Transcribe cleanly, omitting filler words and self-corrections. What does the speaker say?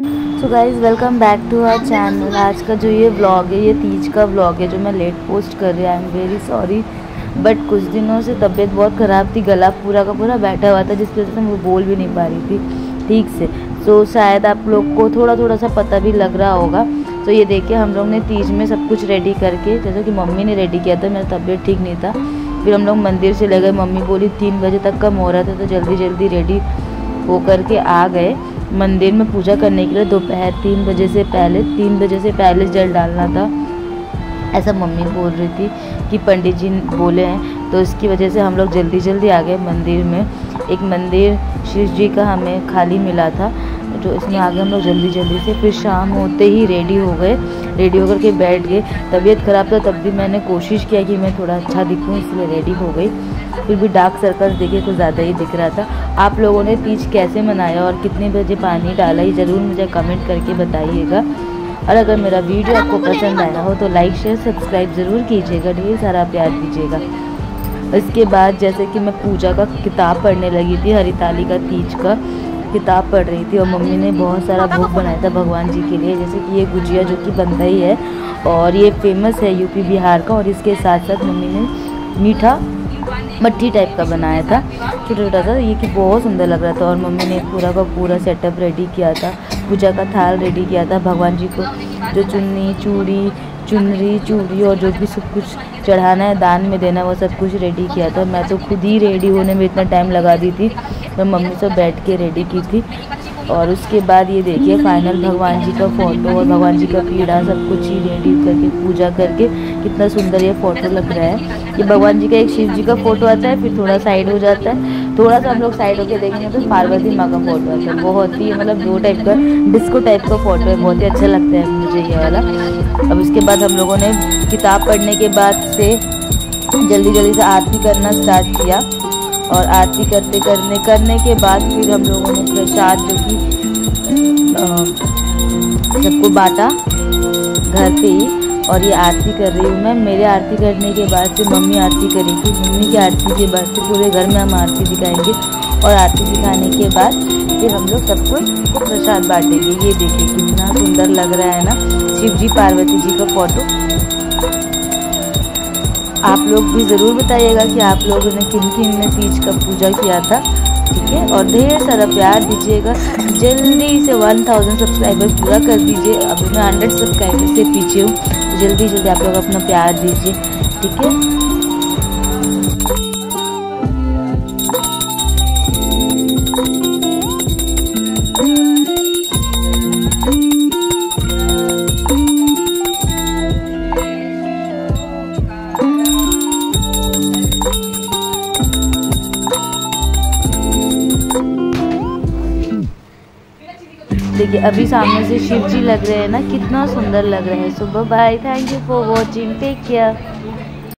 So guys welcome back to our channel. आज का जो ये व्लॉग है ये तीज का व्लॉग है जो मैं लेट पोस्ट कर रही हूँ। I am very sorry but कुछ दिनों से तबीयत बहुत ख़राब थी, गला पूरा का पूरा बैठा हुआ था जिसकी वजह से मैं बोल भी नहीं पा रही थी ठीक से। सो शायद आप लोग को थोड़ा सा पता भी लग रहा होगा। तो ये देखिए हम लोग ने तीज में सब कुछ रेडी करके, जैसे कि मम्मी ने रेडी किया था, मेरा तबीयत ठीक नहीं था, फिर हम लोग मंदिर से ले गए। मम्मी बोली 3 बजे तक का मुहूर्त है तो जल्दी जल्दी रेडी हो करके आ गए मंदिर में पूजा करने के लिए। दोपहर 3 बजे से पहले जल डालना था, ऐसा मम्मी बोल रही थी कि पंडित जी बोले हैं, तो इसकी वजह से हम लोग जल्दी आ गए मंदिर में। एक मंदिर शिव जी का हमें खाली मिला था जो इसमें आगे हम लोग जल्दी से, फिर शाम होते ही रेडी हो गए, रेडी होकर के बैठ गए। तबीयत ख़राब था तब भी मैंने कोशिश किया कि मैं थोड़ा अच्छा दिखूं, इसलिए रेडी हो गई। फिर भी डार्क सर्कल्स देखे कुछ ज़्यादा ही दिख रहा था। आप लोगों ने तीज कैसे मनाया और कितने बजे पानी डाला ये ज़रूर मुझे कमेंट करके बताइएगा। और अगर मेरा वीडियो आपको पसंद आया हो तो लाइक शेयर सब्सक्राइब ज़रूर कीजिएगा, ढेर सारा प्यार दीजिएगा। इसके बाद जैसे कि मैं पूजा का किताब पढ़ने लगी थी, हरिताली का तीज का किताब पढ़ रही थी और मम्मी ने बहुत सारा भोग बनाया था भगवान जी के लिए, जैसे कि ये गुजिया जो कि बनता ही है और ये फेमस है यूपी बिहार का। और इसके साथ साथ मम्मी ने मीठा मट्ठी टाइप का बनाया था, छोटा सा, ये कि बहुत सुंदर लग रहा था। और मम्मी ने पूरा का पूरा सेटअप रेडी किया था, पूजा का थाल रेडी किया था। भगवान जी को जो चुनरी चूड़ी और जो भी सब कुछ चढ़ाना है, दान में देना, वो सब कुछ रेडी किया था। मैं तो खुद ही रेडी होने में इतना टाइम लगा दी थी, मैं मम्मी से बैठ के रेडी की थी। और उसके बाद ये देखिए फाइनल भगवान जी का फ़ोटो और भगवान जी का पीढ़ा सब कुछ ही रेडी करके पूजा करके कितना सुंदर ये फ़ोटो लग रहा है। ये भगवान जी का एक शिव जी का फ़ोटो आता है, फिर थोड़ा साइड हो जाता है, थोड़ा सा हम लोग साइड होकर देखेंगे तो पार्वती माँ का फ़ोटो आता है। बहुत ही मतलब 2 टाइप का डिस्को टाइप का फ़ोटो है, बहुत ही अच्छा लगता है मुझे ये वाला। अब उसके बाद हम लोगों ने किताब पढ़ने के बाद से जल्दी से आरती करना स्टार्ट किया और आरती करने के बाद फिर हम लोगों ने प्रसाद जो कि सबको बांटा घर पे ही। और ये आरती कर रही हूँ मैं। मेरे आरती करने के बाद फिर मम्मी आरती करेगी, मम्मी की आरती के बाद फिर पूरे घर में हम आरती दिखाएंगे और आरती दिखाने के बाद फिर हम लोग सबको प्रसाद बांटेंगे। ये देखिए कितना सुंदर लग रहा है ना शिव जी पार्वती जी का फोटो। आप लोग भी ज़रूर बताइएगा कि आप लोगों ने किन ने तीज का पूजा किया था, ठीक है। और ढेर सारा प्यार दीजिएगा, जल्दी से 1000 सब्सक्राइबर्स पूरा कर दीजिए। अभी मैं 100 सब्सक्राइबर्स से पीछे हूँ, तो जल्दी आप लोग अपना प्यार दीजिए, ठीक है। देखिए अभी सामने से शिव जी लग रहे हैं ना, कितना सुंदर लग रहा है। So bye, thank you for watching, take care.